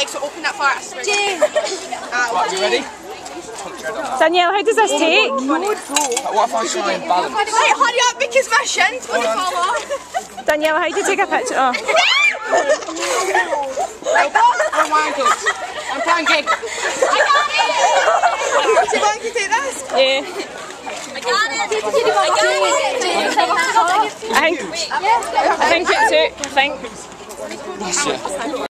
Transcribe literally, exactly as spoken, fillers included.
legs will open that far. Jane. Right, you ready? Danielle, how does this take? What if I try and balance? Right, hurry up because my shin's going to fall off. Danielle, how do you take a picture? Oh. I'm wanking. I'm planking. I got it! Do you want to take this? Yeah. I got it! I got it! I think, I think it took, I think. That's it.